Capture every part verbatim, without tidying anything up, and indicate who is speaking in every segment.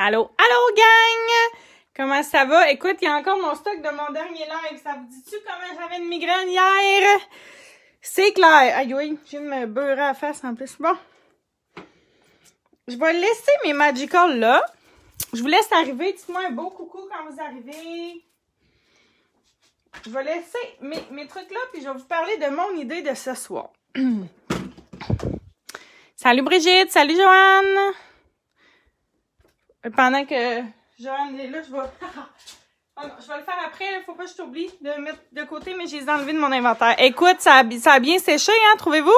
Speaker 1: Allô, allô gang! Comment ça va? Écoute, il y a encore mon stock de mon dernier live. Ça vous dit-tu comment j'avais une migraine hier? C'est clair. Aïe, oui, je viens de me beurrer à la face en plus. Bon. Je vais laisser mes Magicals là. Je vous laisse arriver. Dites-moi un beau coucou quand vous arrivez. Je vais laisser mes, mes trucs là, puis je vais vous parler de mon idée de ce soir. Salut Brigitte, salut Joanne! Pendant que Joanne est là, je vais... Oh non, je vais le faire après, il ne faut pas que je t'oublie de mettre de côté, mais je les ai enlevés de mon inventaire. Écoute, ça a, ça a bien séché, hein, trouvez-vous?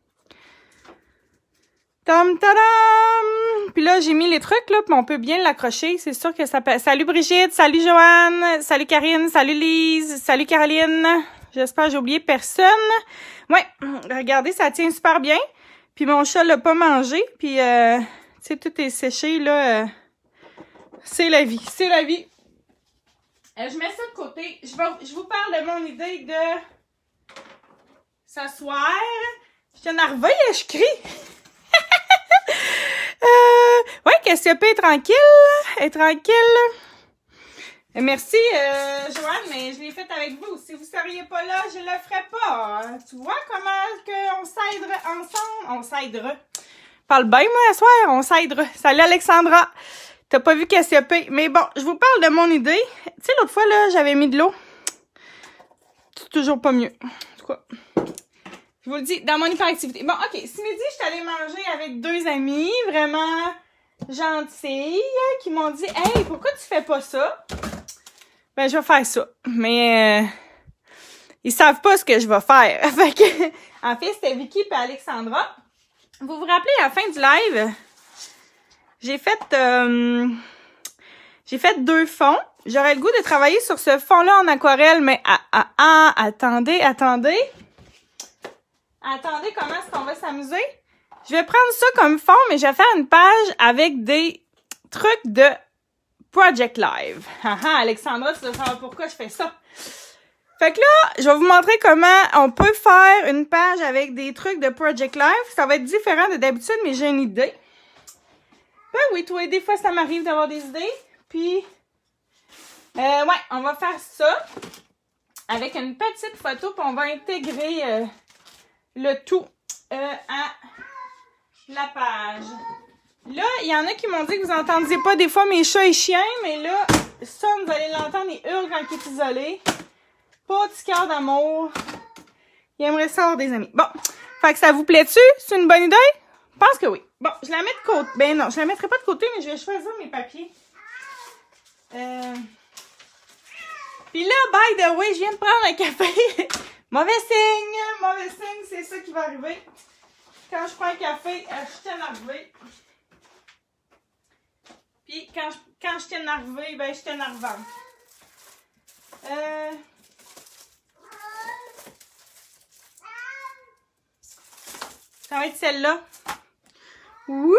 Speaker 1: Tom tadam! Puis là, j'ai mis les trucs, là, puis on peut bien l'accrocher. C'est sûr que ça peut... Salut Brigitte, salut Joanne, salut Karine, salut Lise, salut Caroline. J'espère que j'ai oublié personne. Ouais, regardez, ça tient super bien. Puis mon chat l'a pas mangé. Puis, euh, tu sais, tout est séché, là. Euh, c'est la vie, c'est la vie. Euh, je mets ça de côté. Je, vais, je vous parle de mon idée de s'asseoir. Je suis énervée, je crie. euh, ouais, Cassiope est tranquille. Elle est tranquille. Et merci, euh, Joanne, mais je l'ai faite avec vous. Si vous ne seriez pas là, je ne le ferais pas. Tu vois comment que on s'aiderait ensemble? On s'aidera. Parle bien, moi, à soir, on s'aidera. Salut, Alexandra. T'as pas vu Cassiope. Mais bon, je vous parle de mon idée. Tu sais, l'autre fois, là, j'avais mis de l'eau. C'est toujours pas mieux. En tout cas, je vous le dis, dans mon hyperactivité. Bon, OK. Ce midi, je suis allée manger avec deux amis vraiment gentilles qui m'ont dit « Hey, pourquoi tu fais pas ça? » Ben, je vais faire ça. Mais euh, ils savent pas ce que je vais faire. Fait que, en fait, c'était Vicky et Alexandra. Vous vous rappelez, à la fin du live, j'ai fait euh, j'ai fait deux fonds. J'aurais le goût de travailler sur ce fond-là en aquarelle, mais ah, ah, ah, attendez, attendez. Attendez, comment est-ce qu'on va s'amuser? Je vais prendre ça comme fond, mais je vais faire une page avec des trucs de Project Live. Ah ah, Alexandra, tu dois savoir pourquoi je fais ça. Fait que là, je vais vous montrer comment on peut faire une page avec des trucs de Project Live. Ça va être différent de d'habitude, mais j'ai une idée. Ben oui, toi, des fois, ça m'arrive d'avoir des idées. Puis, euh, ouais, on va faire ça avec une petite photo, puis on va intégrer euh, le tout euh, à la page. Là, il y en a qui m'ont dit que vous n'entendiez pas des fois mes chats et chiens, mais là, ça, vous allez l'entendre, il hurle quand il est isolé. Pas de cœur d'amour. Il aimerait ça avoir des amis. Bon, fait que ça vous plaît-tu? C'est une bonne idée? Je pense que oui. Bon, je la mets de côté. Ben non, je la mettrai pas de côté, mais je vais choisir mes papiers. Euh... Puis là, by the way, je viens de prendre un café. Mauvais signe! Mauvais signe, c'est ça qui va arriver. Quand je prends un café, euh, je suis énervée. Puis quand je, quand je suis énervée, ben je suis énervante. Euh... Ça va être celle-là. Wouh!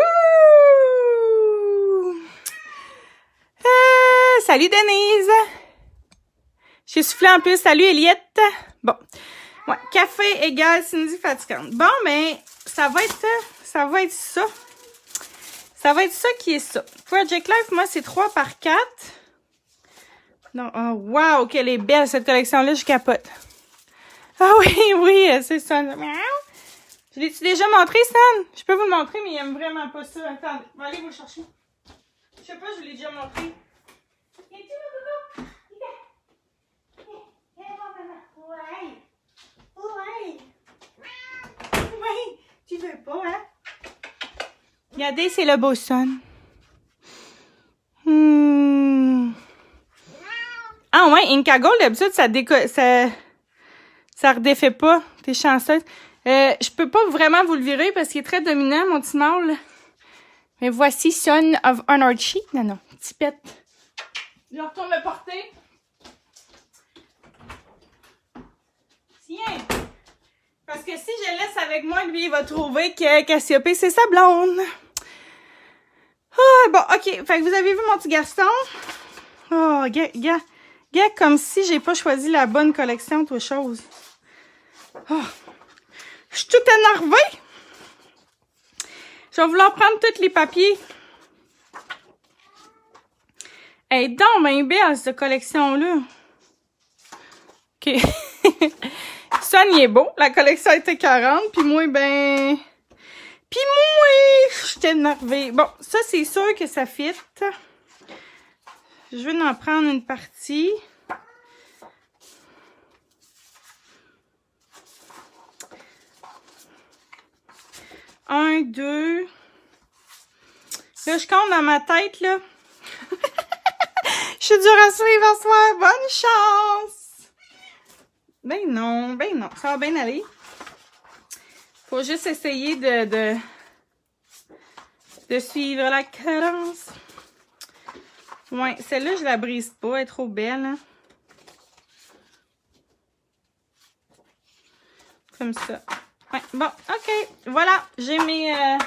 Speaker 1: Euh, salut Denise! Je suis soufflée en plus. Salut Eliette! Bon. Ouais, café égale Cindy fatigante. Bon, mais ça va être ça va être ça. Ça va être ça qui est ça. Project Life, moi, c'est trois par quatre. Non, oh, wow, qu'elle est belle, cette collection-là, je capote. Ah oui, oui, c'est ça. Miaou! Je l'ai-tu déjà montré, Stan? Je peux vous le montrer, mais il aime vraiment pas ça. Attendez, on va aller vous le chercher. Je sais pas, je vous l'ai déjà montré. Viens-tu, mon coco? Viens. Viens voir maman. Ouais. Ouais. Ouais. Tu veux pas, hein? Regardez, c'est le beau son. Hmm. Ah ouais, Inca Gold, d'habitude, ça déco... ça... ça redéfait pas. T'es chanceuse. Euh, je peux pas vraiment vous le virer parce qu'il est très dominant, mon petit mâle. Mais voici Son of Anarchy. Non, non, petit pet. Je retourne le porter. Tiens. Parce que si je le laisse avec moi, lui, il va trouver que Cassiope, c'est sa blonde. Oh, bon, OK. Fait que vous avez vu mon petit garçon. Oh, gars, gars, gars, comme si j'ai pas choisi la bonne collection de choses. Oh. Je suis toute énervée. Je vais vouloir prendre tous les papiers. Elle est donc bien belle, cette collection-là. OK. Son, il est beau. La collection était quarante. Puis moi, ben... Puis moi, j'étais énervée. Bon, ça, c'est sûr que ça fit. Je vais en prendre une partie. Un, deux. Là, je compte dans ma tête, là. Je suis dure à suivre à soir. Bonne chance! Ben non, ben non. Ça va bien aller. Faut juste essayer de, de, de suivre la cadence. Ouais, celle-là, je la brise pas. Elle est trop belle, hein. Comme ça. Ouais, bon, OK. Voilà, j'ai mes... Euh,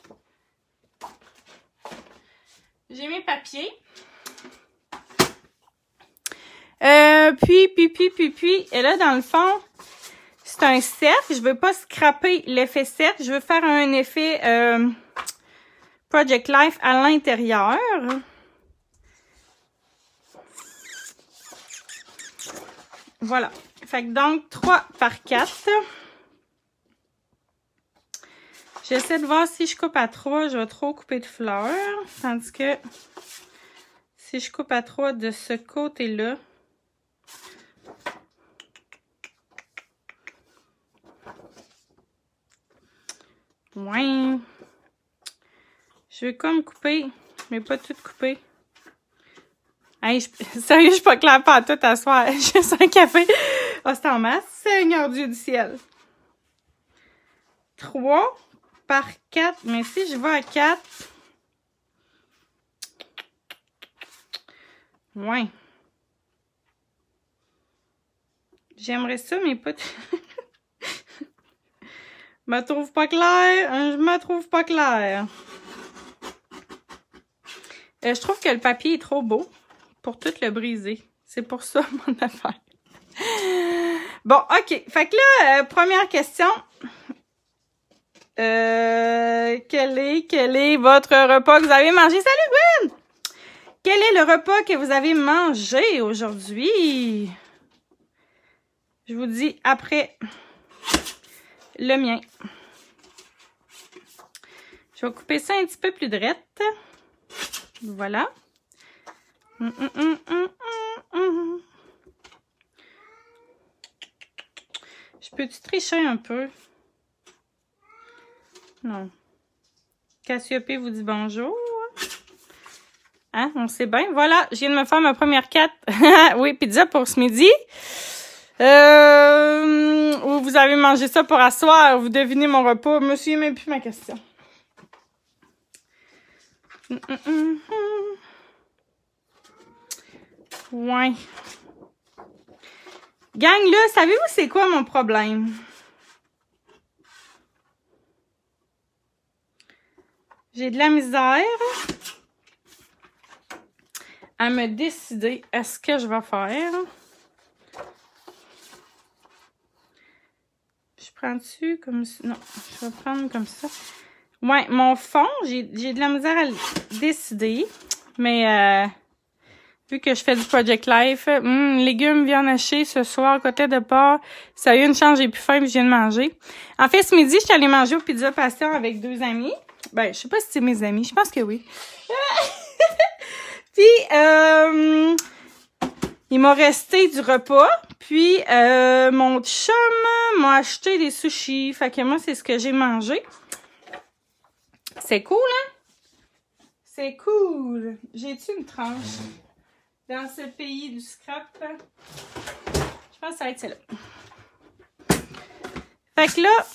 Speaker 1: j'ai mes papiers. Euh, puis, puis, puis, puis, puis, et là, dans le fond, c'est un cercle. Je veux pas scraper l'effet cercle. Je veux faire un effet euh, Project Life à l'intérieur. Voilà. Fait que donc, trois par quatre. J'essaie de voir si je coupe à trois, je vais trop couper de fleurs. Tandis que si je coupe à trois de ce côté-là, ouais. Je vais comme couper, mais pas tout couper. Hey, je, sérieux, je suis pas claire pas tout à soir. Juste un café. Oh, c'est en masse. Seigneur Dieu du ciel. trois par quatre. Mais si je vais à quatre. Ouais. J'aimerais ça, mais pas... Je me trouve pas clair. Je me trouve pas clair. Euh, je trouve que le papier est trop beau pour tout le briser. C'est pour ça mon affaire. Bon, OK. Fait que là, euh, première question. Euh, quel est, quel est votre repas que vous avez mangé? Salut, Gwen! Quel est le repas que vous avez mangé aujourd'hui? Je vous dis après le mien. Je vais couper ça un petit peu plus droite. Voilà. Hum, hum, hum, hum, hum. Je peux-tu tricher un peu? Non. Cassiopée vous dit bonjour. Hein, on sait bien. Voilà, je viens de me faire ma première quatre. Oui, pizza pour ce midi. Euh, ou vous avez mangé ça pour asseoir, vous devinez mon repas. Je me souviens même plus ma question. Hum, hum, hum, hum. Ouais. Gang, là, savez-vous c'est quoi mon problème? J'ai de la misère à me décider à ce que je vais faire. Je prends-tu comme ça? Non, je vais prendre comme ça. Ouais, mon fond, j'ai de la misère à le décider. Mais euh, vu que je fais du Project Life, hum, légumes, viande hachée ce soir, côté de porc. Ça a eu une chance, j'ai plus faim, puis je viens de manger. En fait, ce midi, je suis allée manger au Pizza Passion avec deux amis. Ben, je sais pas si c'est mes amis, je pense que oui. Puis, euh, il m'a resté du repas. Puis, euh, mon chum m'a acheté des sushis. Fait que moi, c'est ce que j'ai mangé. C'est cool, hein? C'est cool. J'ai-tu une tranche dans ce pays du scrap? Je pense que ça va être celle-là. Fait que là,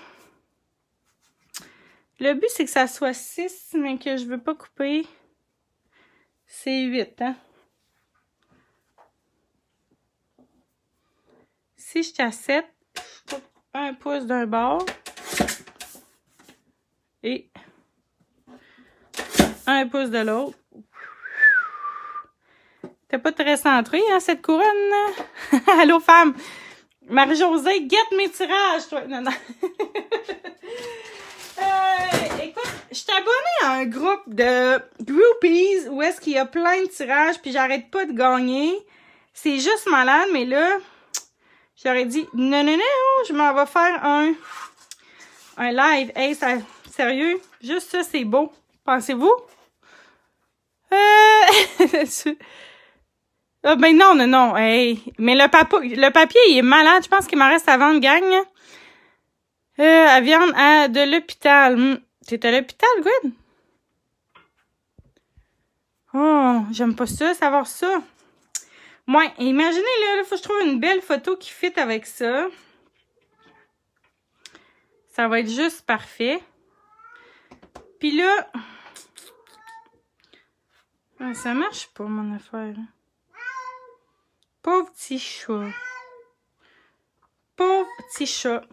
Speaker 1: le but, c'est que ça soit six, mais que je veux pas couper. C'est huit, hein? Si je suis à sept, je coupe un pouce d'un bord. Et un pouce de l'autre. T'es pas très centré, hein, cette couronne? Allô, femme! Marie-Josée, guette mes tirages, toi! Non, non. Euh, écoute, je suis abonnée à un groupe de groupies où est-ce qu'il y a plein de tirages puis j'arrête pas de gagner. C'est juste malade, mais là, j'aurais dit non, non, non, je m'en vais faire un, un live. Hey, ça, sérieux, juste ça, c'est beau. Pensez-vous? Euh... ah, ben non, non, non. Hey. Mais le, papa, le papier, il est malade. Je pense qu'il m'en reste à vendre, gang. Euh, à viande à de l'hôpital. Hmm. T'es à l'hôpital, Gwen? Oh, j'aime pas ça, savoir ça. Moi, imaginez, là, il faut que je trouve une belle photo qui fit avec ça. Ça va être juste parfait. Puis là... Ah, ça marche pas, mon affaire. Pauvre petit chat. Pauvre petit chat.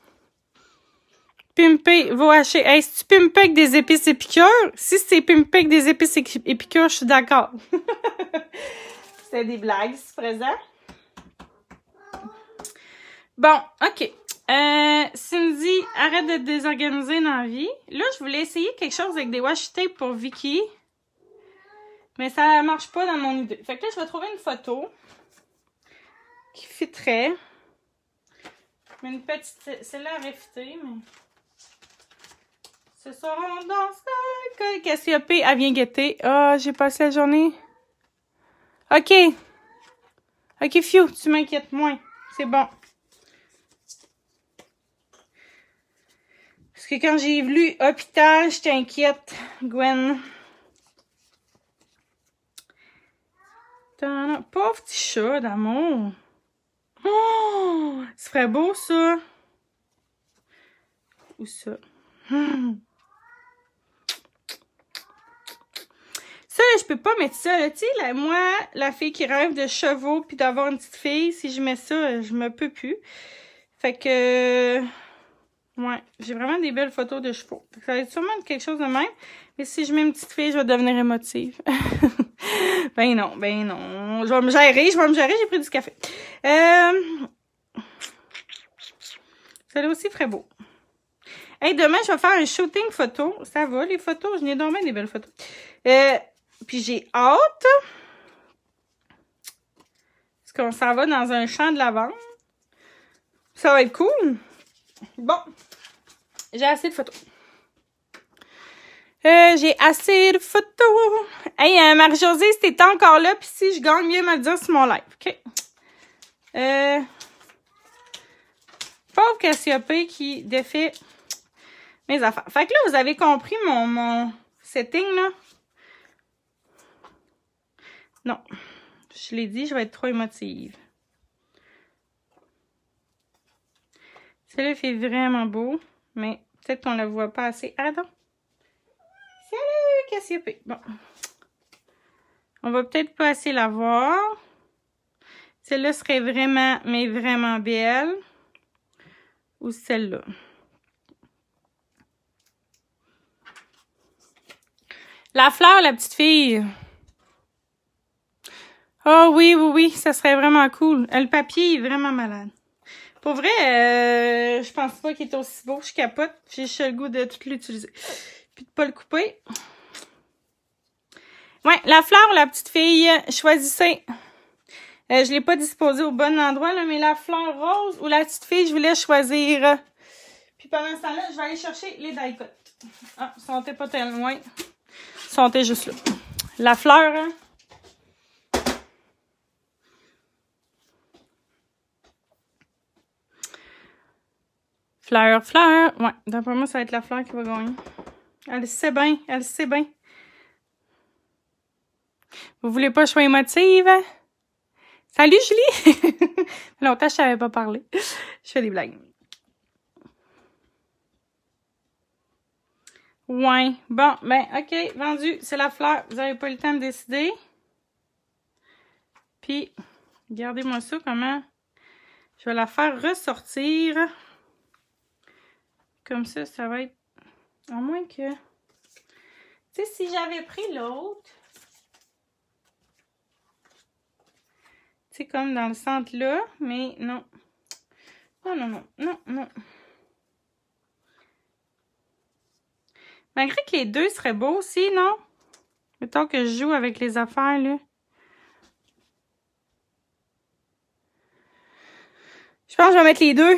Speaker 1: Pimpé, va hacher. Hey, si tu pimpé avec des épices épicures, si c'est pimpé avec des épices épicures, je suis d'accord. C'était des blagues, c'est présent. Bon, OK. Euh, Cindy, arrête de te désorganiser dans la vie. Là, je voulais essayer quelque chose avec des washi tape pour Vicky. Mais ça marche pas dans mon idée. Fait que là, je vais trouver une photo qui fitterait. Mais une petite... Celle-là aurait fité, mais... Ce soir, on danse avec Cassiopée. Elle vient guetter. Ah, oh, j'ai passé la journée. OK. OK, Fiu, tu m'inquiètes moins. C'est bon. Parce que quand j'ai vu hôpital, je t'inquiète, Gwen. Pauvre petit chat d'amour. Oh! Ce serait beau, ça. Où ça? Hmm. Ça, là, je peux pas mettre ça, là. Tu sais, là, moi, la fille qui rêve de chevaux puis d'avoir une petite fille, si je mets ça, je me peux plus. Fait que... Ouais, j'ai vraiment des belles photos de chevaux. Ça va être sûrement quelque chose de même. Mais si je mets une petite fille, je vais devenir émotive. Ben non, ben non. Je vais me gérer, je vais me gérer, j'ai pris du café. Euh... Celle-là aussi ferait beau. Hey, demain, je vais faire un shooting photo. Ça va, les photos? Je n'ai dormi des belles photos. Euh... Puis j'ai hâte. Parce qu'on s'en va dans un champ de lavande. Ça va être cool. Bon. J'ai assez de photos. Euh, j'ai assez de photos. Hey, euh, Marie-Josée, si t'es encore là, puis si je gagne, mieux me le dire sur mon live. OK. Euh... Pauvre Cassiopée qui défait mes affaires. Fait que là, vous avez compris mon, mon setting, là. Non. Je l'ai dit, je vais être trop émotive. Celui-là fait vraiment beau, mais peut-être qu'on ne la voit pas assez. Ah non. Salut, Cassiopée. Bon. On va peut-être pas assez la voir. Celle-là serait vraiment, mais vraiment belle. Ou celle-là. La fleur, la petite fille. Oh oui, oui, oui, ça serait vraiment cool. Le papier est vraiment malade. Pour vrai, euh, je pense pas qu'il est aussi beau. Je capote. J'ai juste le goût de tout l'utiliser. Puis de pas le couper. Ouais, la fleur, la petite fille, choisissez. Euh, je l'ai pas disposée au bon endroit, là, mais la fleur rose ou la petite fille, je voulais choisir. Puis pendant ce temps-là, je vais aller chercher les die-cuts. Ah, ils sont pas tellement loin. Ils sont juste là. La fleur, hein? Fleur, fleur. Ouais, d'après moi, ça va être la fleur qui va gagner. Elle sait bien, elle sait bien. Vous voulez pas que je sois émotive? Salut, Julie! Longtemps, je savais pas parler. Je fais des blagues. Ouais. Bon, ben, OK, vendu. C'est la fleur. Vous avez pas eu le temps de décider. Puis, regardez-moi ça, comment je vais la faire ressortir. Comme ça, ça va être... À moins que... Tu sais, si j'avais pris l'autre... Tu sais, comme dans le centre là, mais non. Non, non, non, non, non. Malgré que les deux seraient beaux aussi, non? Mettons que je joue avec les affaires, là. Je pense que je vais mettre les deux.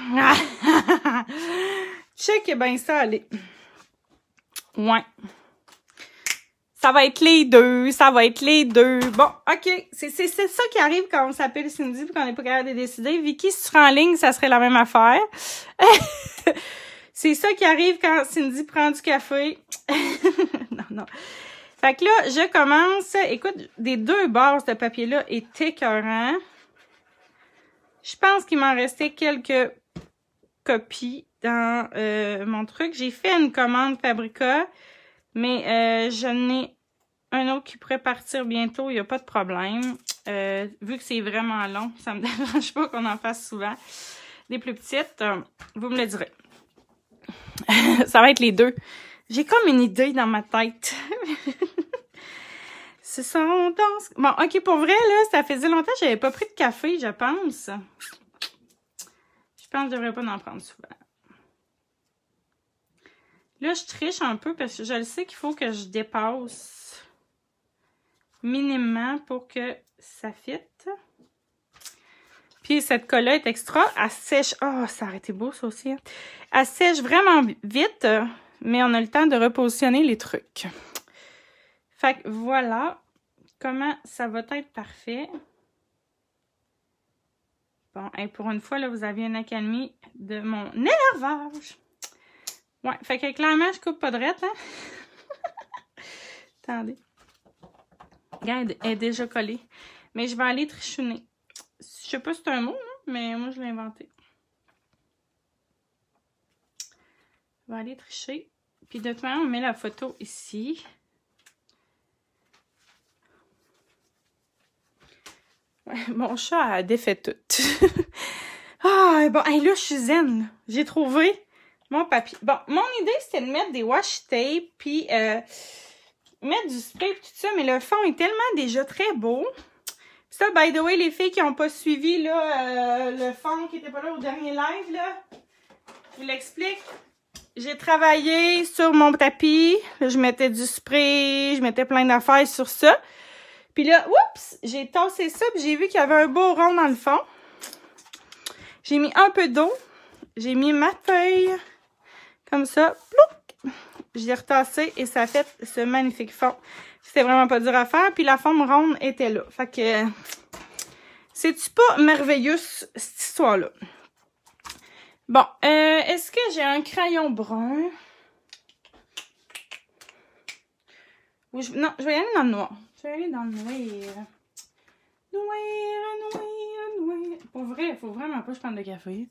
Speaker 1: Check bien ça, allez. Ouais. Ça va être les deux, ça va être les deux. Bon, OK. C'est ça qui arrive quand on s'appelle Cindy et qu'on n'est pas capable de décider. Vicky, si tu serais en ligne, ça serait la même affaire. C'est ça qui arrive quand Cindy prend du café. Non, non. Fait que là, je commence. Écoute, des deux bords de papier-là est écœurant. Je pense qu'il m'en restait quelques copies dans euh, mon truc. J'ai fait une commande Fabrica, mais euh, je n'ai un autre qui pourrait partir bientôt. Il n'y a pas de problème. Euh, vu que c'est vraiment long, ça me dérange pas qu'on en fasse souvent. Des plus petites, euh, vous me le direz. Ça va être les deux. J'ai comme une idée dans ma tête. Ce sont donc... Bon, OK, pour vrai, là, ça faisait longtemps que j'avais pas pris de café, je pense. Je pense que je devrais pas en prendre souvent. Là, je triche un peu parce que je le sais qu'il faut que je dépasse minimum pour que ça fitte. Puis cette colle-là est extra. Elle sèche... Oh, ça aurait été beau, ça aussi. Hein? Elle sèche vraiment vite, mais on a le temps de repositionner les trucs. Fait que voilà comment ça va être parfait. Bon, et pour une fois, là, vous aviez une accalmie de mon énervage. Ouais, fait que clairement, je coupe pas de rette, hein. Attendez. Regarde, elle est déjà collée. Mais je vais aller trichonner. Je sais pas si c'est un mot, hein, mais moi, je l'ai inventé. Je vais aller tricher. Puis de toute manière, on met la photo ici. Ouais, mon chat a défait tout. Ah, bon, hey, là, je suis zen. J'ai trouvé mon papier. Bon, mon idée, c'était de mettre des washi tape, puis euh, mettre du spray, puis tout ça, mais le fond est tellement déjà très beau. Puis ça, by the way, les filles qui n'ont pas suivi là, euh, le fond qui n'était pas là au dernier live, là, je vous l'explique. J'ai travaillé sur mon tapis. Là, je mettais du spray, je mettais plein d'affaires sur ça. Puis là, oups, j'ai tassé ça, puis j'ai vu qu'il y avait un beau rond dans le fond. J'ai mis un peu d'eau. J'ai mis ma feuille, comme ça. Plouc! J'ai retassé et ça a fait ce magnifique fond. C'était vraiment pas dur à faire. Puis la forme ronde était là. Fait que, c'est-tu pas merveilleux, cette histoire-là? Bon, euh, est-ce que j'ai un crayon brun? Ou je... Non, je vais y aller dans le noir. Je vais aller dans le noir. Noir, noir, noir. Pour vrai, il faut vraiment pas que je prenne de café.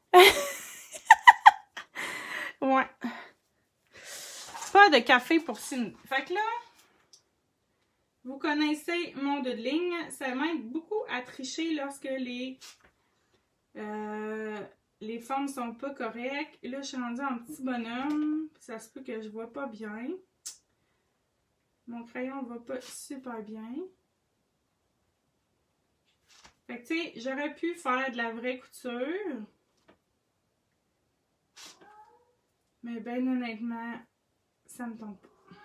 Speaker 1: Ouais. Pas de café pour Cindy. Fait que là, vous connaissez mon dos de ligne. Ça m'aide beaucoup à tricher lorsque les, euh, les formes sont pas correctes. Et là, je suis rendue en petit bonhomme. Ça se peut que je vois pas bien. Mon crayon va pas super bien. Fait que, tu sais, j'aurais pu faire de la vraie couture. Mais ben honnêtement, ça me tente pas.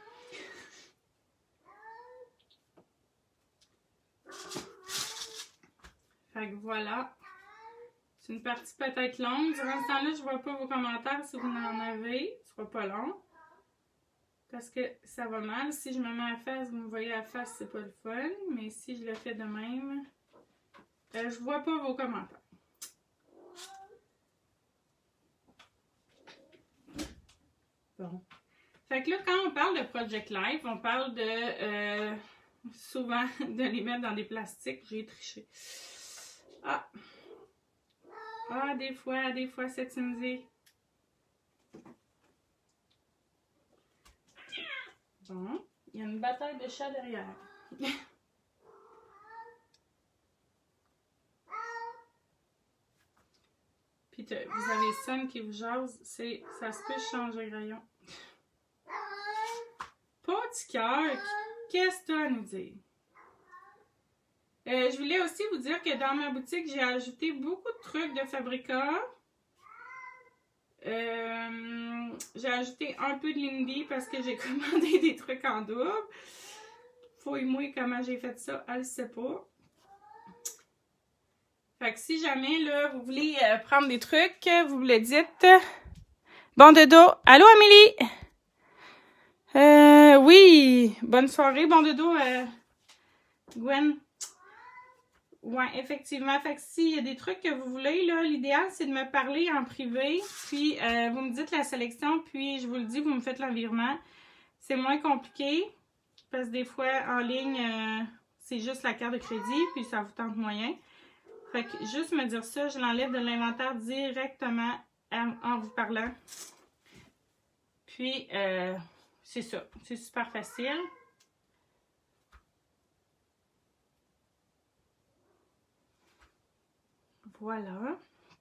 Speaker 1: Fait que voilà. C'est une partie peut-être longue. Durant ce temps-là, je vois pas vos commentaires si vous en avez. Ce sera pas long. Parce que ça va mal. Si je me mets à face, vous me voyez à face, c'est pas le fun. Mais si je le fais de même, euh, je vois pas vos commentaires. Bon. Fait que là, quand on parle de Project Life, on parle de euh, souvent de les mettre dans des plastiques. J'ai triché. Ah! Ah, des fois, des fois, c'est Cindy. Bon, il y a une bataille de chats derrière. Puis vous avez Sun qui vous jase, c'est ça se peut changer de rayon. Petit cœur, qu'est-ce que tu as à nous dire? Euh, je voulais aussi vous dire que dans ma boutique, j'ai ajouté beaucoup de trucs de Fabrica. Euh, j'ai ajouté un peu de Lindy parce que j'ai commandé des trucs en double. Fouille-moi comment j'ai fait ça, elle ne sait pas. Fait que si jamais là, vous voulez euh, prendre des trucs, vous me le dites. Bon dodo. Allô, Amélie? Euh, oui. Bonne soirée, bon dodo, euh, Gwen. Ouais, effectivement. Fait que s'il y a des trucs que vous voulez, là, l'idéal, c'est de me parler en privé. Puis, euh, vous me dites la sélection, puis je vous le dis, vous me faites l'environnement. C'est moins compliqué, parce que des fois, en ligne, euh, c'est juste la carte de crédit, puis ça vous tente moyen. Fait que juste me dire ça, je l'enlève de l'inventaire directement en, en vous parlant. Puis, euh, c'est ça. C'est super facile. Voilà.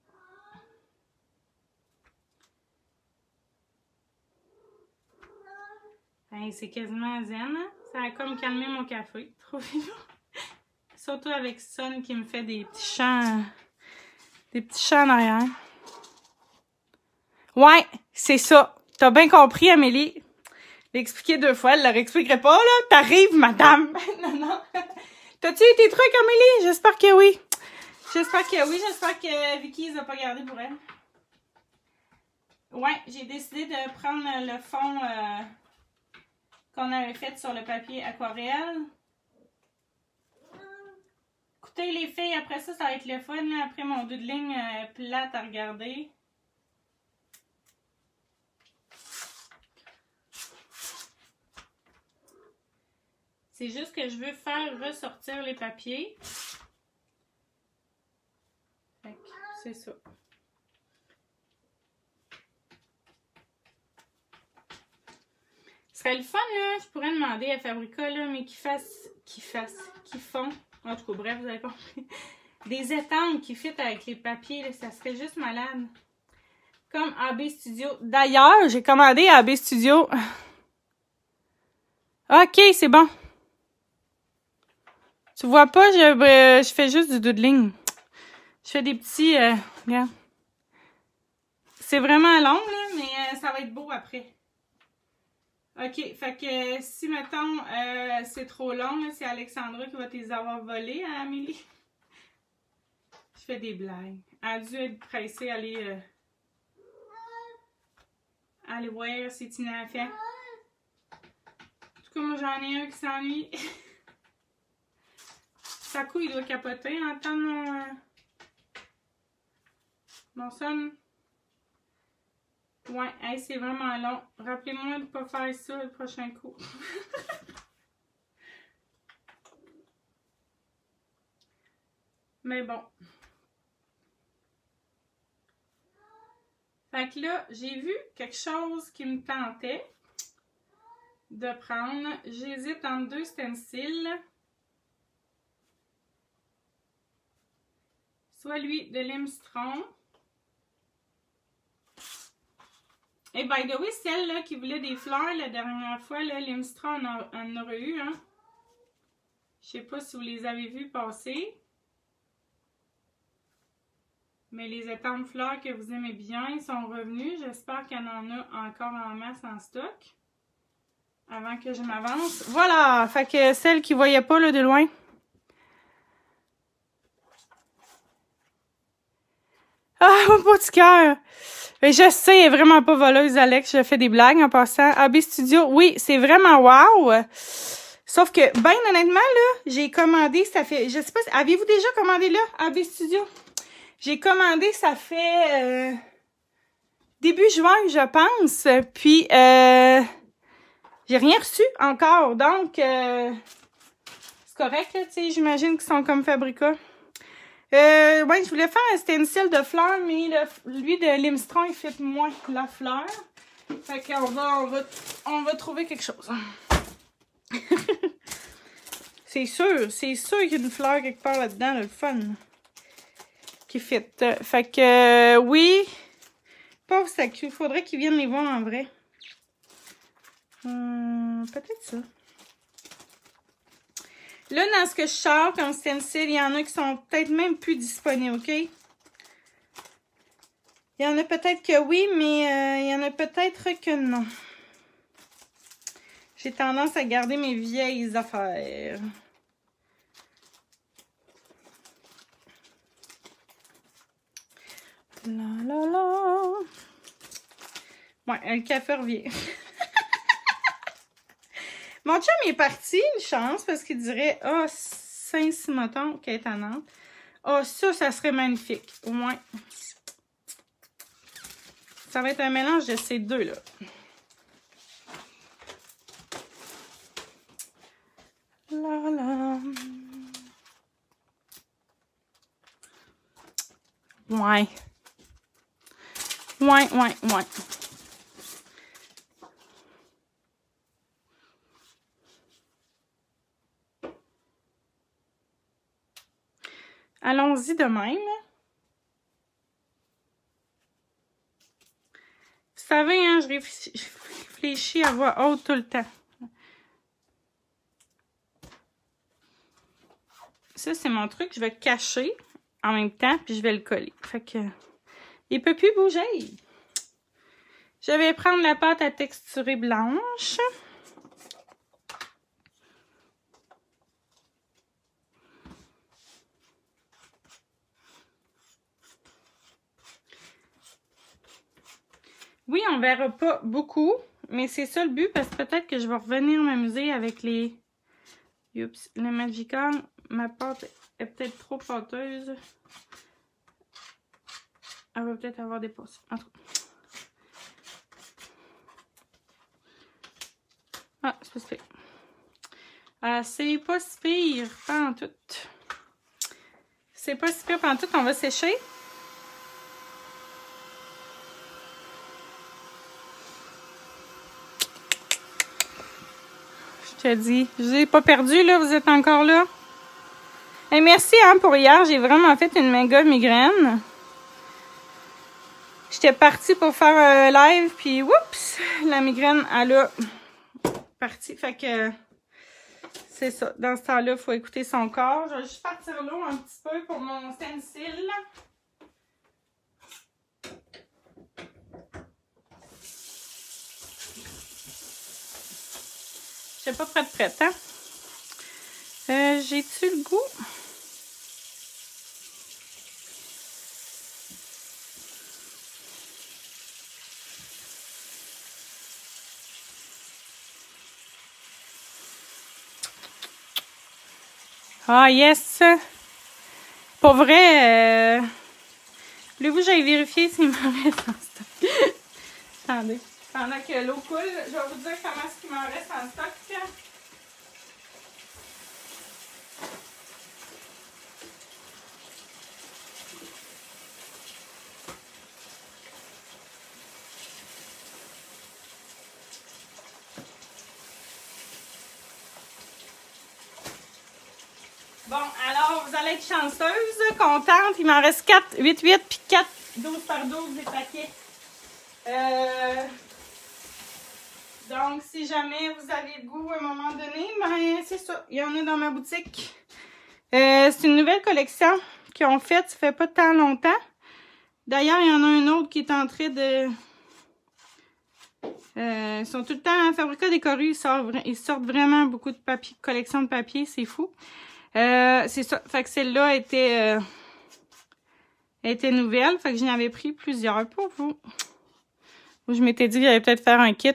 Speaker 1: Hey, c'est quasiment zen, hein? Ça a comme calmé mon café, trouvez-vous? Surtout avec Son qui me fait des petits chants, des petits chants en arrière. Ouais, c'est ça. T'as bien compris, Amélie. L'ai expliqué deux fois, elle ne la réexpliquerait pas, là. T'arrives, madame. Non, non. T'as-tu eu tes trucs, Amélie? J'espère que oui. J'espère que oui. J'espère que Vicky les a pas gardés pour elle. Ouais, j'ai décidé de prendre le fond euh, qu'on avait fait sur le papier aquarelle. Écoutez, les filles, après ça, ça va être le fun. Là. Après mon doodling euh, plate à regarder. C'est juste que je veux faire ressortir les papiers. Fait que c'est ça. Ce serait le fun, là. Je pourrais demander à Fabrica, là, mais qu'ils fassent, qu'ils fassent, qu'ils font. En tout cas, bref, vous avez compris. Des étampes qui fit avec les papiers, là, ça serait juste malade. Comme A B Studio. D'ailleurs, j'ai commandé à A B Studio. Ok, c'est bon. Tu vois pas, je, euh, je fais juste du doodling. Je fais des petits... Euh, regarde. C'est vraiment long, là, mais euh, ça va être beau après. OK, fait que si, mettons, euh, c'est trop long, c'est Alexandra qui va te les avoir volés, hein, Amélie? Je fais des blagues. Elle a dû être pressée à aller... Euh, aller voir si Tina a fait. En tout cas, moi, j'en ai un qui s'ennuie. Sakou, il doit capoter, entendre mon... Euh, mon son. Ouais, hey, c'est vraiment long. Rappelez-moi de ne pas faire ça le prochain coup. Mais bon. Fait que là, j'ai vu quelque chose qui me tentait de prendre. J'hésite entre deux stencils. Soit lui de Limestron. Et by the way, celle-là qui voulait des fleurs la dernière fois, là, Limestron en, en aurait eu, hein. Je sais pas si vous les avez vus passer. Mais les étampes fleurs que vous aimez bien, ils sont revenus. J'espère qu'il y en a encore en masse en stock. Avant que je m'avance. Voilà! Fait que celle qui ne voyait pas là, de loin. Ah, mon petit cœur! Je sais, elle est vraiment pas voleuse, Alex. Je fais des blagues en passant. A B Studio, oui, c'est vraiment wow! Sauf que, ben honnêtement, là, j'ai commandé, ça fait... Je sais pas, avez-vous déjà commandé là, A B Studio? J'ai commandé, ça fait euh, début juin, je pense. Puis, euh, j'ai rien reçu encore. Donc, euh, c'est correct, tu sais, j'imagine qu'ils sont comme Fabrica. Euh, ouais, je voulais faire un stencil de fleurs, mais le, lui de Limestron, il fait moins la fleur. Fait qu'on va, on va, on va trouver quelque chose. C'est sûr, c'est sûr qu'il y a une fleur quelque part là-dedans, le fun. Qui fit. Fait que, euh, oui. Pauvre Saku, il faudrait qu'ils viennent les voir en vrai. Hum, peut-être ça. Là, dans ce que je sors comme stencil, il y en a qui sont peut-être même plus disponibles, OK? Il y en a peut-être que oui, mais euh, il y en a peut-être que non. J'ai tendance à garder mes vieilles affaires. La la la. Ouais, le café revient. Mon chum est parti, une chance, parce qu'il dirait, ah, oh, Saint-Simoton, qui est étonnante. Ah, oh, ça, ça serait magnifique. Au moins. Ça va être un mélange de ces deux-là. La la. Ouais. Ouais, ouais, ouais. Allons-y de même. Vous savez, hein, je réfléchis, je réfléchis à voix haute tout le temps. Ça, c'est mon truc. Je vais le cacher en même temps, puis je vais le coller. Fait que, il peut plus bouger. Je vais prendre la pâte à texturer blanche. Oui, on verra pas beaucoup, mais c'est ça le but, parce que peut-être que je vais revenir m'amuser avec les... Oups, le Magikarp, ma pâte est peut-être trop pâteuse. Elle va peut-être avoir des passes. En tout cas. Ah, c'est pas si pire. Ah, c'est pas si pire, pas en tout. C'est pas si pire, pas en tout. On va sécher. Je te dis, je vous ai pas perdu, là. Vous êtes encore là. Et merci, hein, pour hier. J'ai vraiment fait une méga migraine. J'étais partie pour faire un live, puis oups, la migraine, elle a parti. Fait que c'est ça. Dans ce temps-là, il faut écouter son corps. Je vais juste partir l'eau un petit peu pour mon stencil. Je suis pas prête prête, hein? Euh, j'ai-tu le goût? Ah, yes! Pour vrai, euh... voulez-vous que j'aille vérifier s'il m'en reste en stock? Attendez. Pendant que l'eau coule, je vais vous dire comment est-ce qu'il m'en reste en stock. Bon, alors, vous allez être chanceuse, contente. Il m'en reste quatre, huit, huit, puis quatre, douze par douze des paquets. Euh... Donc, si jamais vous avez le goût à un moment donné, ben, c'est ça. Il y en a dans ma boutique. Euh, c'est une nouvelle collection qu'ils ont faite. Ça fait pas tant longtemps. D'ailleurs, il y en a un autre qui est en train de... Euh, ils sont tout le temps à Fabrica Décoré. Ils sortent, ils sortent vraiment beaucoup de papier, collection de papier. C'est fou. Euh, c'est ça. Fait que celle-là était, euh, était nouvelle. Fait que j'en avais pris plusieurs pour vous. Je m'étais dit qu'il allait peut-être faire un kit.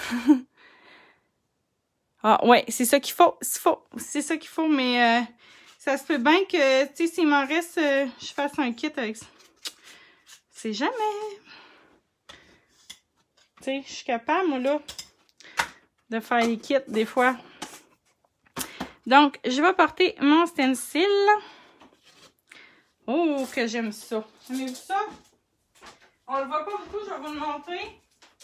Speaker 1: Ah, ouais, c'est ça qu'il faut. C'est faut. C'est ça qu'il faut, mais euh, ça se peut bien que, tu sais, s'il m'en reste, euh, je fasse un kit avec ça. C'est jamais. Tu sais, je suis capable, moi, là, de faire les kits, des fois. Donc, je vais porter mon stencil. Oh, que j'aime ça. Aimez-vous ça? On le voit pas beaucoup, je vais vous le montrer.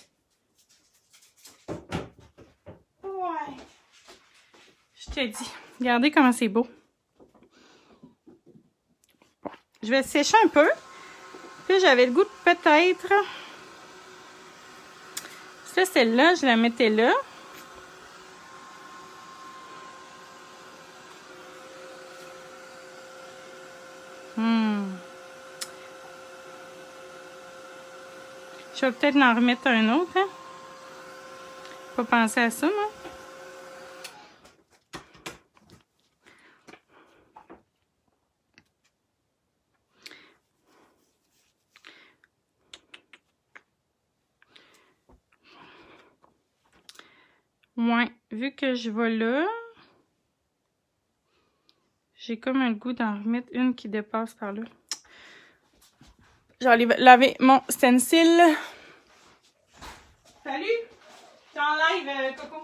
Speaker 1: Ouais. Je te dis. Regardez comment c'est beau. Bon, je vais sécher un peu. Puis j'avais le goût de peut-être... Ça, celle-là, je la mettais là. Hmm. Je vais peut-être en remettre un autre, hein? Pas penser à ça, moi. Ouais, vu que je vais là, j'ai comme un goût d'en remettre une qui dépasse par là. Je vais aller laver mon stencil. Salut! T'es en live, euh, Coco?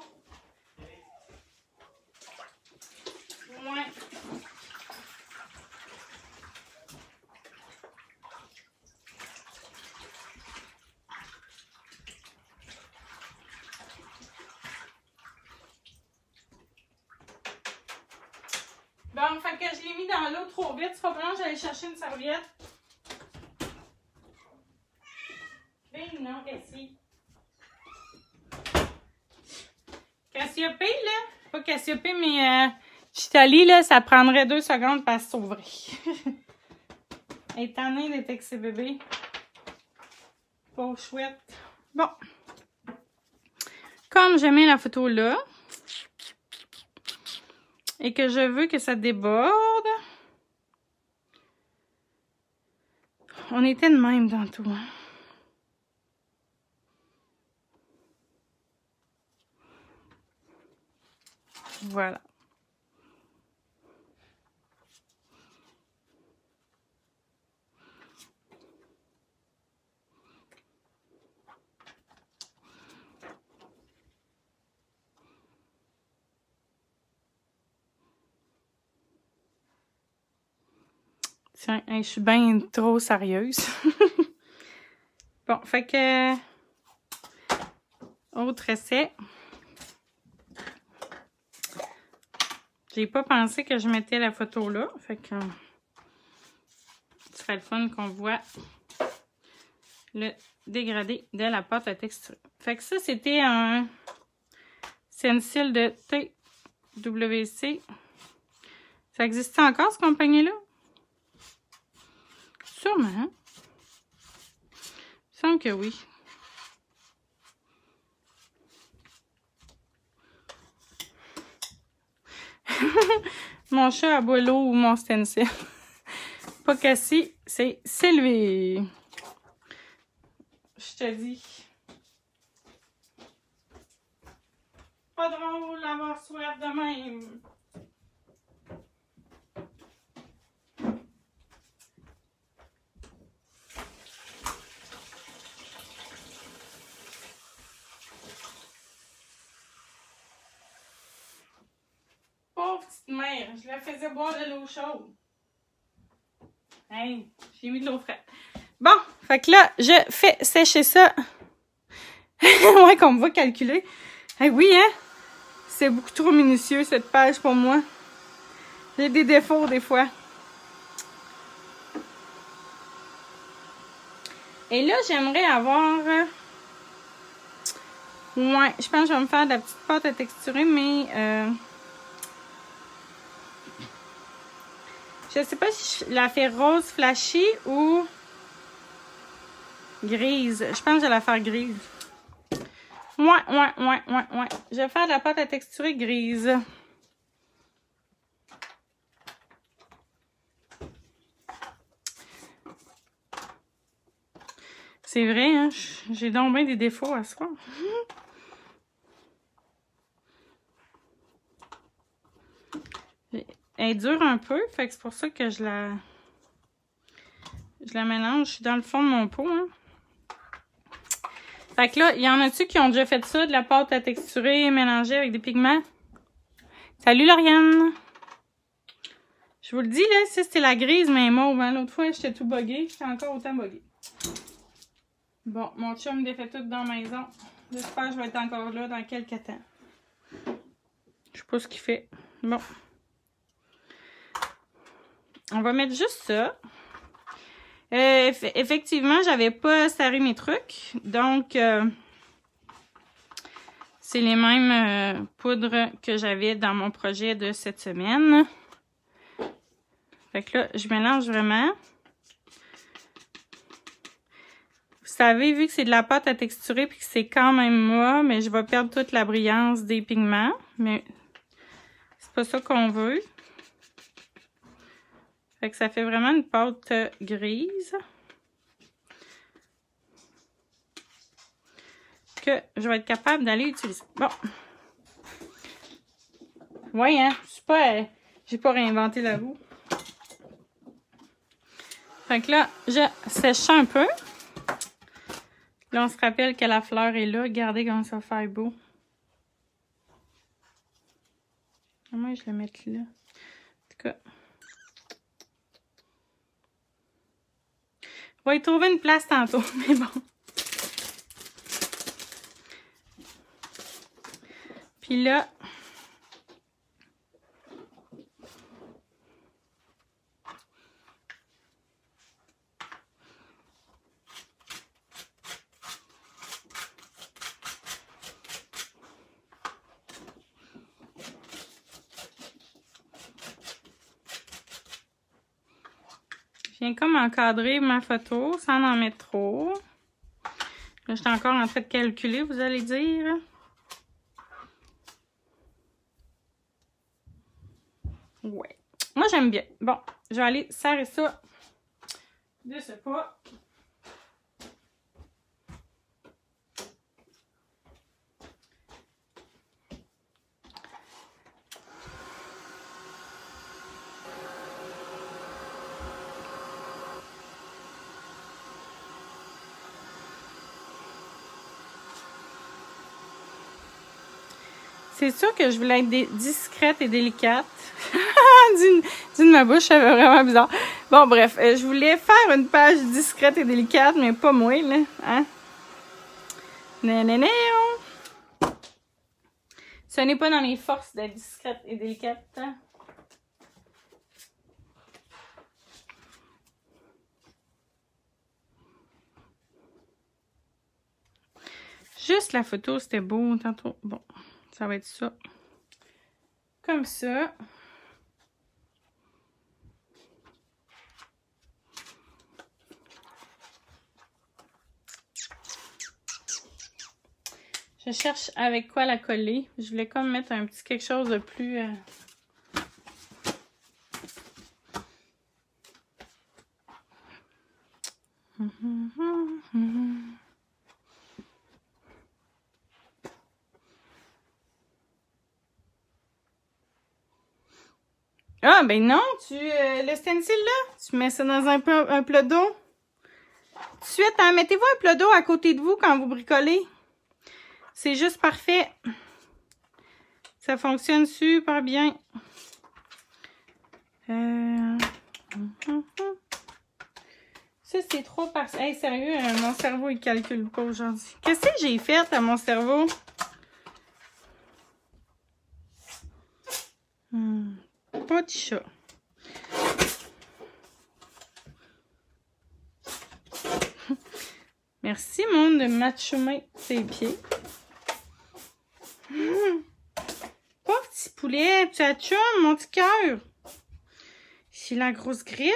Speaker 1: Ouais. Bon, fait que je l'ai mis dans l'eau trop vite. C'est pas bon, j'allais chercher une serviette. Ben non, Cassie. Cassiopée, là. Pas Cassiopée, mais euh, Chitali, là, ça prendrait deux secondes pour s'ouvrir. Elle est tannée d'être avec ses bébés. Pauvre chouette. Bon. Comme je mets la photo là, et que je veux que ça déborde, on était de même dans tout. Hein? Voilà. Tiens, je suis bien trop sérieuse. Bon, fait que... Autre essai. J'ai pas pensé que je mettais la photo là. Fait que... Ce serait le fun qu'on voit le dégradé de la pâte à texture. Fait que ça, c'était un stencil de T W C. Ça existait encore, cette compagnie-là? Sûrement. Hein? Il me semble que oui. Mon chat aboie l'eau ou mon stencil. Pas Cassie, c'est Sylvie. Je te dis. Pas drôle d'avoir soif de même. Pauvre petite mère, je la faisais boire de l'eau chaude. Hey, j'ai mis de l'eau fraîche. Bon, fait que là, je fais sécher ça. Ouais, qu'on me va calculer. Hey, oui, hein? C'est beaucoup trop minutieux, cette page, pour moi. J'ai des défauts, des fois. Et là, j'aimerais avoir... Ouais, je pense que je vais me faire de la petite pâte à texturer, mais... Euh... Je sais pas si je la fais rose flashy ou grise. Je pense que je vais la faire grise. Ouais, ouais, ouais, ouais, ouais. Je vais faire de la pâte à texturer grise. C'est vrai, hein? J'ai donc bien des défauts à soi. Elle est dure un peu, fait que c'est pour ça que je la... Je la mélange. Je suis dans le fond de mon pot, hein. Fait que là, il y en a-tu qui ont déjà fait ça, de la pâte à texturer mélangée avec des pigments? Salut Lauriane! Je vous le dis, là, ça c'était la grise, mais mauve, hein. L'autre fois, j'étais tout buggée. J'étais encore autant buggée. Bon, mon chum me défait tout dans la maison. J'espère que je vais être encore là dans quelques temps. Je sais pas ce qu'il fait. Bon. On va mettre juste ça. Euh, eff effectivement, j'avais pas sarré mes trucs. Donc, euh, c'est les mêmes euh, poudres que j'avais dans mon projet de cette semaine. Fait que là, je mélange vraiment. Vous savez, vu que c'est de la pâte à texturer puis que c'est quand même moi, mais je vais perdre toute la brillance des pigments. Mais c'est pas ça qu'on veut. Fait que ça fait vraiment une pâte grise. Que je vais être capable d'aller utiliser. Bon. Ouais, hein, je suis pas... Euh, j'ai pas réinventé la roue. Fait que là, je sèche un peu. Là, on se rappelle que la fleur est là. Regardez comment ça va faire beau. Comment je le mets là? En tout cas. On va y trouver une place tantôt, mais bon. Puis là... Je viens comme encadrer ma photo sans en mettre trop. Là, je suis encore en train de calculer, vous allez dire. Ouais. Moi, j'aime bien. Bon, je vais aller serrer ça de ce pas. C'est sûr que je voulais être discrète et délicate. D'une de ma bouche, ça fait vraiment bizarre. Bon, bref, euh, je voulais faire une page discrète et délicate, mais pas moi, là. Hein? Nénéné. Ce n'est pas dans mes forces d'être discrète et délicate. Hein? Juste la photo, c'était beau tantôt. Bon, ça va être ça. Comme ça. Je cherche avec quoi la coller. Je voulais comme mettre un petit quelque chose de plus... Euh... Ah, ben non, tu euh, le stencil là, tu mets ça dans un, un plat d'eau. Tout de suite, hein, mettez-vous un plat d'eau à côté de vous quand vous bricolez. C'est juste parfait. Ça fonctionne super bien. Euh... Ça, c'est trop parce... Hey, sérieux, euh, mon cerveau, il calcule pas aujourd'hui. Qu'est-ce que j'ai fait à mon cerveau? Hmm. Pas de chat. Merci, monde, de m'achoumer ses pieds. Mmh. Pas petit poulet, tu achoumes, mon petit cœur. J'ai la grosse grippe.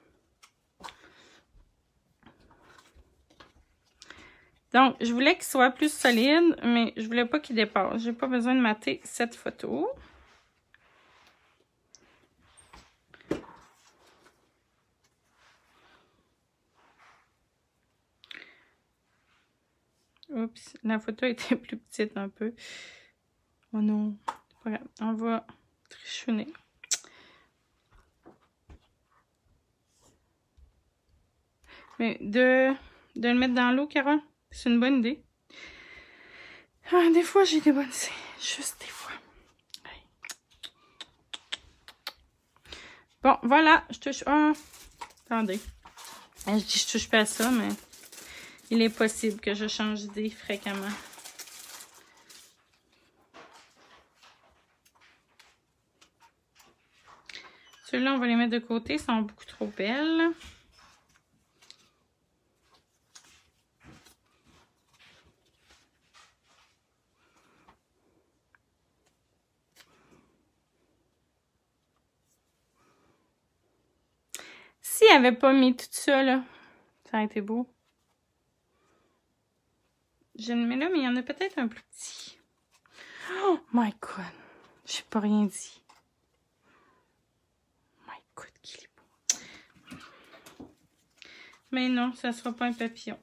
Speaker 1: Donc, je voulais qu'il soit plus solide, mais je voulais pas qu'il dépasse. J'ai pas besoin de mater cette photo. Oups, la photo était plus petite un peu. Oh non, c'est pas grave. On va trichonner. Mais de, de le mettre dans l'eau, Carole, c'est une bonne idée. Ah, des fois, j'ai des bonnes idées. Juste des fois. Bon, voilà, je touche... Ah, attendez. Je dis je touche pas à ça, mais il est possible que je change d'idée fréquemment. Ceux-là, on va les mettre de côté, ils sont beaucoup trop belles. S'il n'avait pas mis tout ça, là, ça aurait été beau. Je le mets là, mais il y en a peut-être un plus petit. Oh my God! J'ai pas rien dit. My God, qu'il est beau. Mais non, ça sera pas un papillon.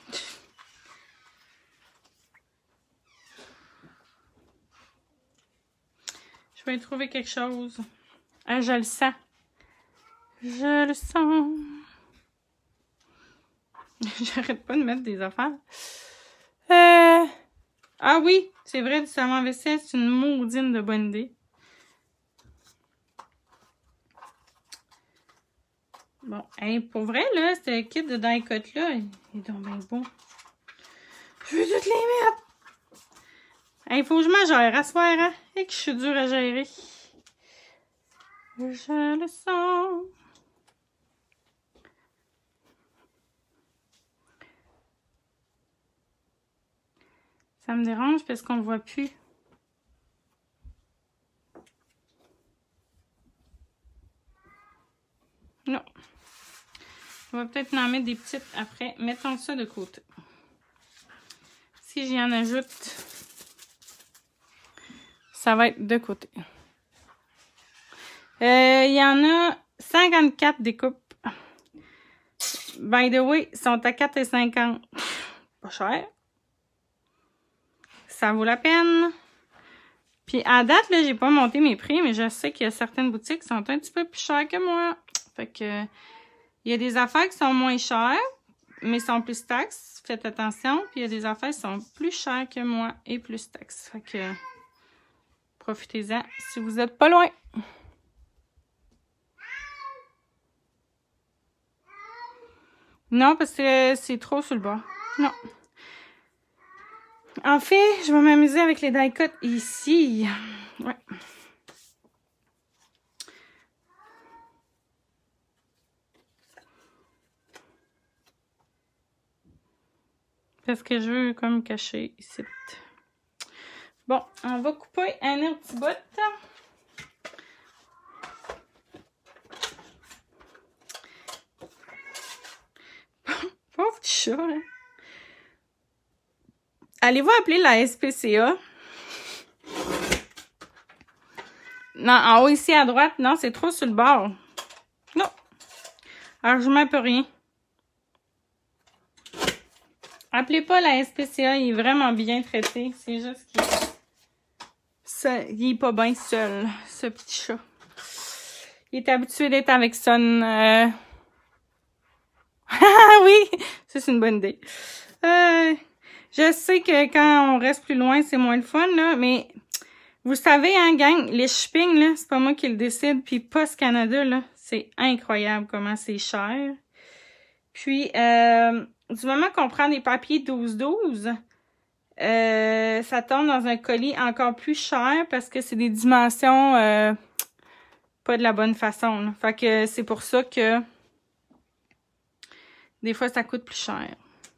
Speaker 1: Je vais trouver quelque chose. Ah, je le sens. Je le sens. J'arrête pas de mettre des affaires. Euh... Ah oui, c'est vrai, du savon à vaisselle, c'est une maudine de bonne idée. Bon, hey, pour vrai, là, ce kit de die-cut-là, il est donc bien beau. Je veux toutes les mettre! Il hey, faut que je m'en gère à soir, hein? Et que je suis dure à gérer. Je le sens. Ça me dérange parce qu'on ne voit plus. Non. On va peut-être en mettre des petites après. Mettons ça de côté. Si j'y en ajoute, ça va être de côté. Euh, il y en a cinquante-quatre découpes. By the way, ils sont à quatre cinquante. Pas cher. Ça vaut la peine. Puis à date, là, j'ai pas monté mes prix, mais je sais qu'il y a certaines boutiques qui sont un petit peu plus chères que moi. Fait que il y a des affaires qui sont moins chères, mais sont plus taxes. Faites attention. Puis il y a des affaires qui sont plus chères que moi et plus taxes. Fait que profitez-en si vous êtes pas loin. Non, parce que c'est trop sur le bas. Non. En fait, je vais m'amuser avec les die-cut ici. Ouais. Parce que je veux comme cacher ici. Bon, on va couper un autre petit bout. Pauvre petit chat, hein? Allez-vous appeler la S P C A? Non, en haut ici à droite, non, c'est trop sur le bord. Non. Alors, je mets un peu rien. Appelez pas la S P C A, il est vraiment bien traité. C'est juste qu'il il est pas bien seul, ce petit chat. Il est habitué d'être avec son... Euh... Ah oui! Ça, c'est une bonne idée. Euh... Je sais que quand on reste plus loin, c'est moins le fun, là, mais vous savez, hein, gang, les shipping, là, c'est pas moi qui le décide, puis Post Canada, là, c'est incroyable comment c'est cher. Puis, euh, du moment qu'on prend des papiers douze douze, euh, ça tombe dans un colis encore plus cher parce que c'est des dimensions euh, pas de la bonne façon, là. Fait que c'est pour ça que des fois, ça coûte plus cher.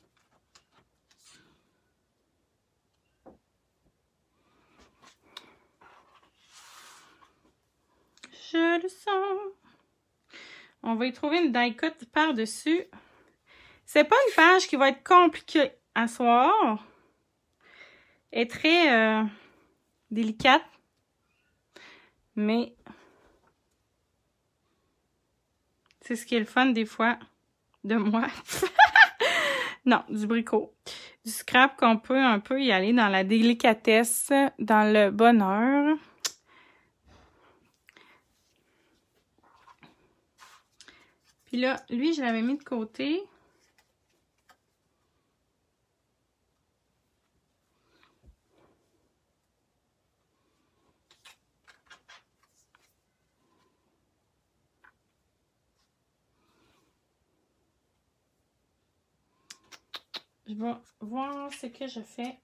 Speaker 1: Je le sens. On va y trouver une die-cut par-dessus. C'est pas une page qui va être compliquée à soir. Elle est très euh, délicate. Mais c'est ce qui est le fun des fois de moi. Non, du bricot. Du scrap qu'on peut un peu y aller dans la délicatesse, dans le bonheur. Puis là, lui, je l'avais mis de côté. Je vais voir ce que je fais.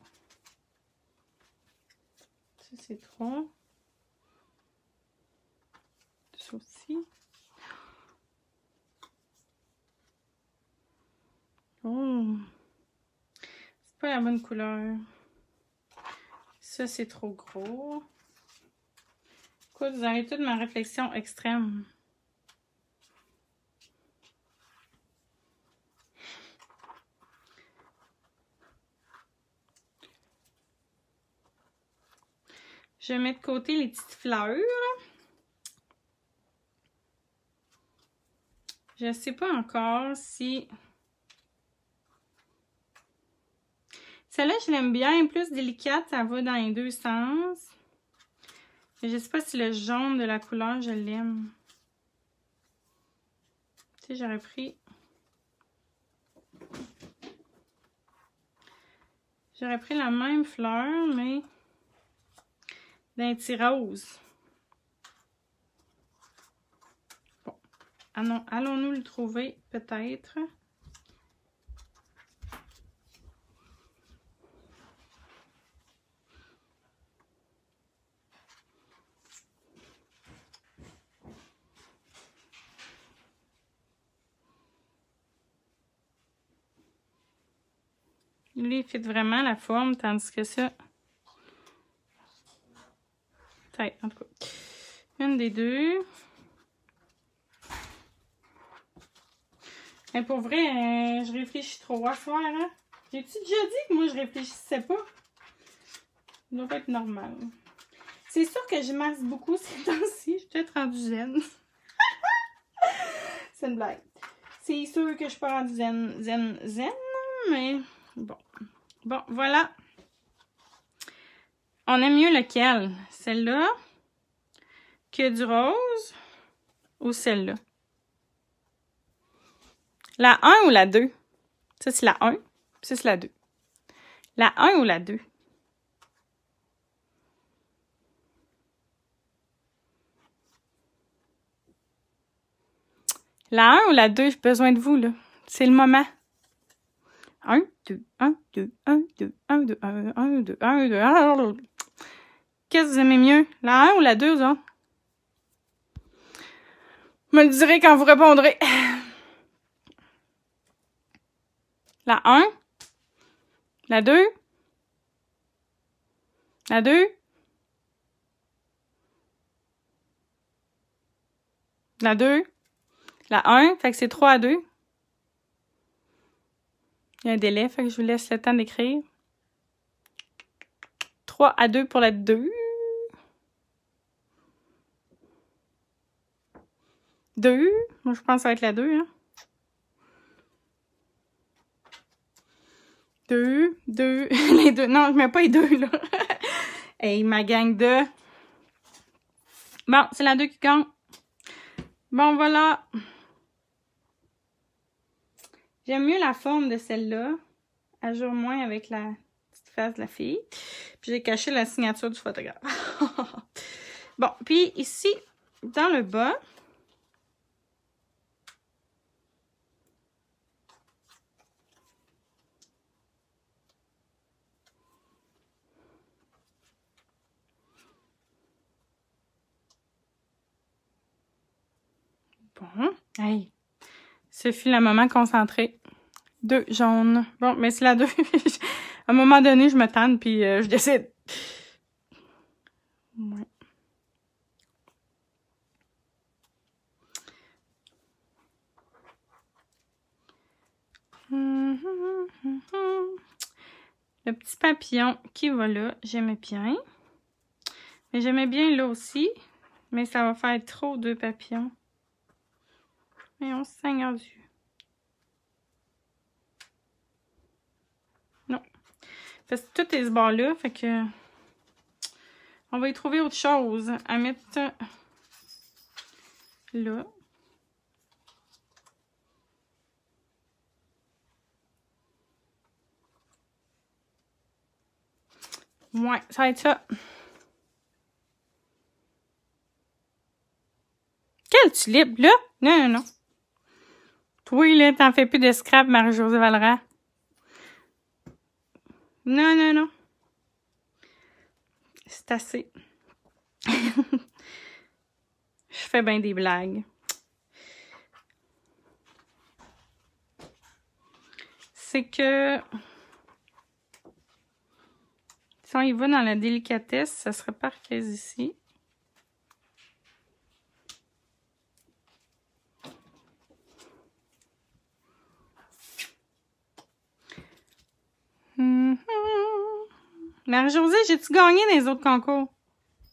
Speaker 1: Ça, c'est trop. Ça aussi. Oh! C'est pas la bonne couleur. Ça, c'est trop gros. Écoute, vous avez toute ma réflexion extrême. Je mets de côté les petites fleurs. Je ne sais pas encore si... Celle-là, je l'aime bien. Plus délicate, ça va dans les deux sens. Mais je ne sais pas si le jaune de la couleur, je l'aime. Tu sais, j'aurais pris... J'aurais pris la même fleur, mais d'un petit rose. Bon. Allons-nous le trouver, peut-être? Lui, il fit vraiment la forme, tandis que ça... Peut-être, en tout cas. Une des deux. Mais pour vrai, euh, je réfléchis trop à soir, hein? J'ai-tu déjà dit que moi, je réfléchissais pas? Ça doit pas être normal. C'est sûr que je masse beaucoup ces temps-ci. Je suis peut-être rendue zen. C'est une blague. C'est sûr que je suis pas rendue zen, zen, zen, mais bon. Bon, voilà. On aime mieux lequel? Celle-là que du rose ou celle-là? La un ou la deux? Ça, c'est la un. Ça, c'est la deux. La un ou la deux? La un ou la deux? J'ai besoin de vous, là. C'est le moment. un, deux, un, deux, un, deux, un, deux, un, un, deux, un, deux, un. Qu'est-ce que vous aimez mieux? La un ou la deux, ça? Vous me le direz quand vous répondrez. La un? La deux? La deux? La deux? La un? Fait que c'est trois à deux. Il y a un délai, fait que je vous laisse le temps d'écrire. trois à deux pour la deux. deux. Moi, je pense que ça va être la deux, hein. deux, deux, les deux. Non, je mets pas les deux, là. Hey, ma gang de... Bon, c'est la deux qui gagne. Bon, voilà. J'aime mieux la forme de celle-là. Elle joue moins avec la petite face de la fille. Puis j'ai caché la signature du photographe. Bon, puis ici, dans le bas... Bon, hey, ce fut le moment concentré. Deux jaunes. Bon, mais c'est la deux. À un moment donné, je me tanne, puis euh, je décide. Ouais. Le petit papillon qui va là, j'aimais bien. Mais j'aimais bien là aussi. Mais ça va faire trop deux papillons. Mais on Seigneur Dieu. Non. Parce que tout est ce bord-là, fait que on va y trouver autre chose à mettre là. Ouais, ça va être ça. Quelle tulipe, là? Non, non, non. Toi, là, t'en fais plus de scrap, Marie-Josée Valera. Non, non, non. C'est assez. Je fais bien des blagues. C'est que... si on y va dans la délicatesse, ça serait parfait ici. Mm-hmm. Marie-Josée, j'ai-tu gagné dans les autres concours?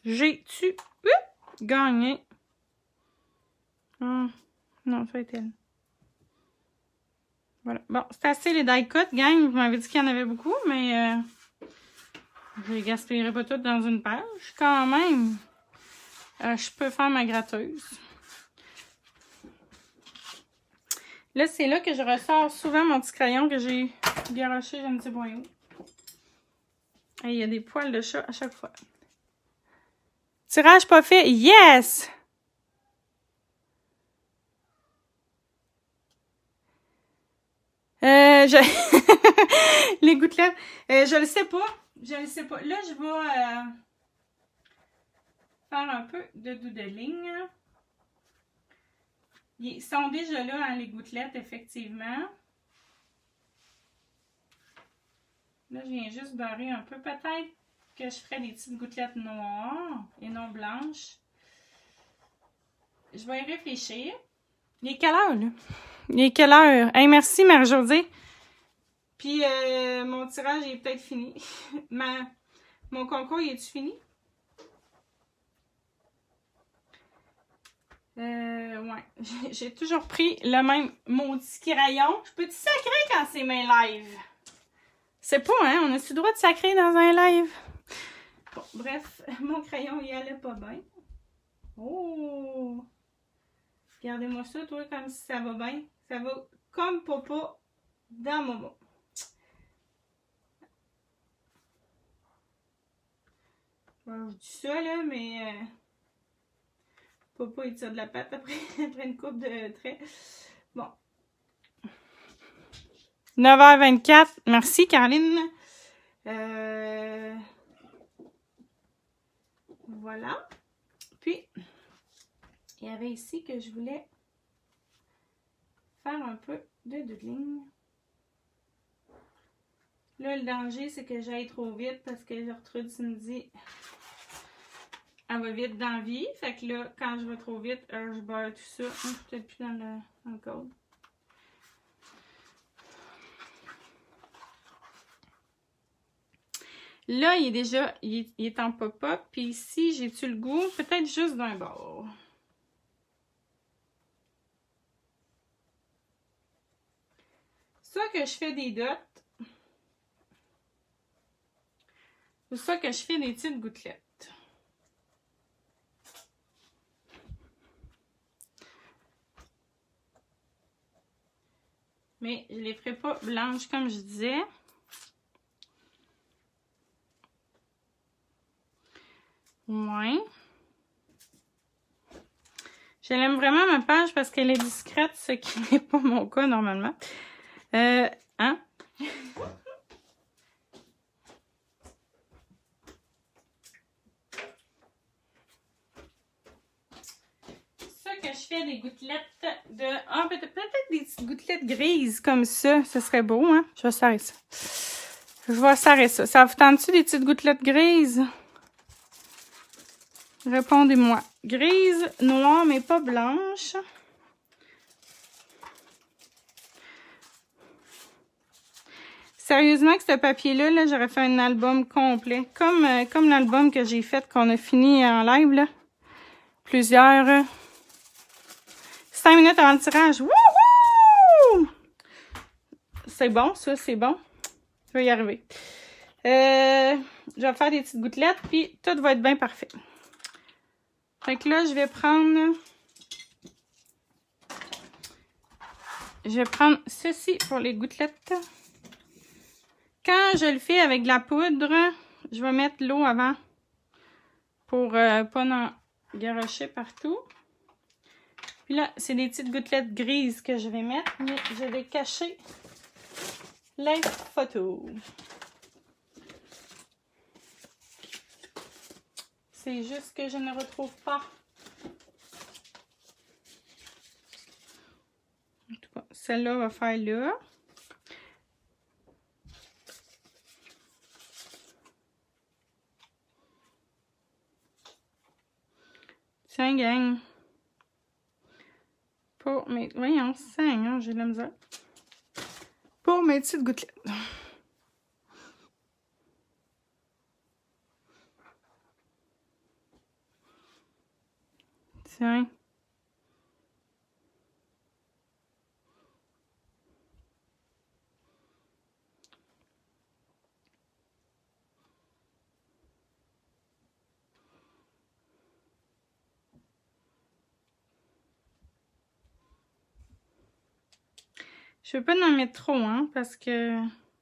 Speaker 1: J'ai-tu gagné? Oh, non, ça a été elle. Voilà. Bon, c'est assez les die cut, gang. Vous m'avez dit qu'il y en avait beaucoup, mais euh, je les gaspillerai pas toutes dans une page. Quand même, euh, je peux faire ma gratteuse. Là, c'est là que je ressors souvent mon petit crayon que j'ai garoché, je ne sais pas où. Et il y a des poils de chat à chaque fois. Tirage pas fait. Yes! Euh, je... Les gouttelettes. Euh, je le sais pas. Je le sais pas. Là, je vais euh, faire un peu de doodling. Ils sont déjà là, hein, les gouttelettes, effectivement. Là, je viens juste barrer un peu. Peut-être que je ferai des petites gouttelettes noires et non blanches. Je vais y réfléchir. Il est quelle heure, là? Il est quelle heure? Hey, merci, Marie-Josée. Puis, euh, mon tirage est peut-être fini. Ma, mon concours, il est-tu fini? Euh, ouais. J'ai toujours pris le même maudit crayon. Je peux-tu sacrer quand c'est mes lives? C'est pas, hein? On a-tu le droit de sacrer dans un live? Bon, bref, mon crayon, il allait pas bien. Oh! Regardez-moi ça, toi, comme si ça va bien. Ça va comme papa dans Momo. Bon, je dis ça, là, mais... Euh, papa, il tire de la pâte après, après une coupe de traits. Bon. neuf heures vingt-quatre. Merci, Caroline. Euh... Voilà. Puis, il y avait ici que je voulais faire un peu de doodling. Là, le danger, c'est que j'aille trop vite parce que Gertrude me dit elle va vite dans la vie. Fait que là, quand je vais trop vite, euh, je beurre tout ça. Je suis peut-être plus dans le, dans le code. Là, il est déjà, il est, il est en pop-up. Puis ici, j'ai-tu le goût? Peut-être juste d'un bord. Soit que je fais des dots. Ou soit que je fais des petites gouttelettes. Mais je les ferai pas blanches comme je disais. Ouais. Je l'aime vraiment ma page parce qu'elle est discrète, ce qui n'est pas mon cas normalement. Euh, hein? Ça que je fais des gouttelettes de... Ah, peut-être des petites gouttelettes grises comme ça. Ce serait beau, hein? Je vais serrer ça. Je vais serrer ça. Ça vous tente-tu des petites gouttelettes grises? Répondez-moi. Grise, noire, mais pas blanche. Sérieusement, que ce papier-là, là, j'aurais fait un album complet. Comme, euh, comme l'album que j'ai fait, qu'on a fini en live, là. Plusieurs. Euh, cinq minutes avant le tirage. Wouhou! C'est bon, ça, c'est bon. Je vais y arriver. Euh, je vais faire des petites gouttelettes, puis tout va être bien parfait. Fait que là, je vais prendre... Je vais prendre ceci pour les gouttelettes. Quand je le fais avec de la poudre, je vais mettre l'eau avant pour euh, pas en garocher partout. Puis là, c'est des petites gouttelettes grises que je vais mettre, mais je vais cacher les photos. C'est juste que je ne retrouve pas. En tout cas, celle-là va faire là. Tiens, gang. Pour mes... Voyons, cinq, hein, j'ai de la misère. Pour mes petites gouttelettes. Tiens. Je veux pas en mettre trop, hein, parce que...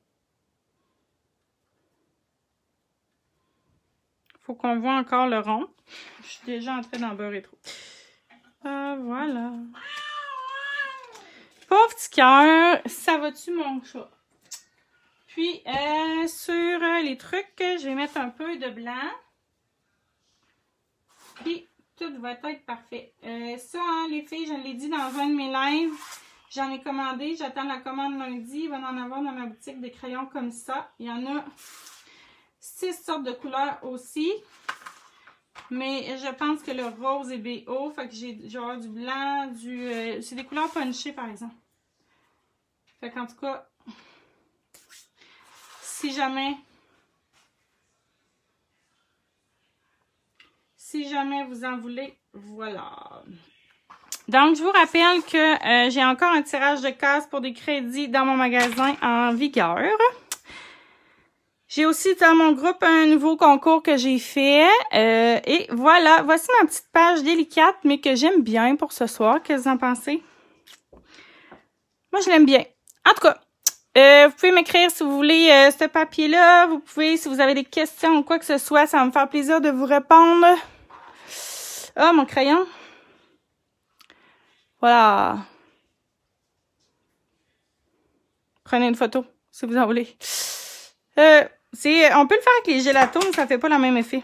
Speaker 1: Faut qu'on voit encore le rond. Je suis déjà en train d'en beurrer trop. Ah, voilà. Pauvre petit cœur, ça va-tu mon chat? Puis, euh, sur les trucs, je vais mettre un peu de blanc. Puis, tout va être parfait. Euh, ça, hein, les filles, je l'ai dit dans un de mes lives. J'en ai commandé. J'attends la commande lundi. Il va en avoir dans ma boutique des crayons comme ça. Il y en a six sortes de couleurs aussi. Mais je pense que le rose est B O. Fait que j'ai genre du blanc, du... Euh, c'est des couleurs punchées, par exemple. Fait qu'en tout cas, si jamais... Si jamais vous en voulez, voilà. Donc, je vous rappelle que euh, j'ai encore un tirage de casse pour des crédits dans mon magasin en vigueur. J'ai aussi dans mon groupe un nouveau concours que j'ai fait. Euh, et voilà, voici ma petite page délicate, mais que j'aime bien pour ce soir. Qu'est-ce que vous en pensez? Moi, je l'aime bien. En tout cas, euh, vous pouvez m'écrire si vous voulez euh, ce papier-là. Vous pouvez, si vous avez des questions ou quoi que ce soit, ça va me faire plaisir de vous répondre. Ah, mon crayon. Voilà. Prenez une photo, si vous en voulez. Euh, c'est, on peut le faire avec les gélatons, mais ça fait pas le même effet.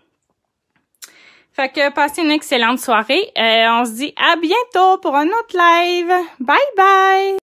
Speaker 1: Fait que passez une excellente soirée. Euh, on se dit à bientôt pour un autre live. Bye bye!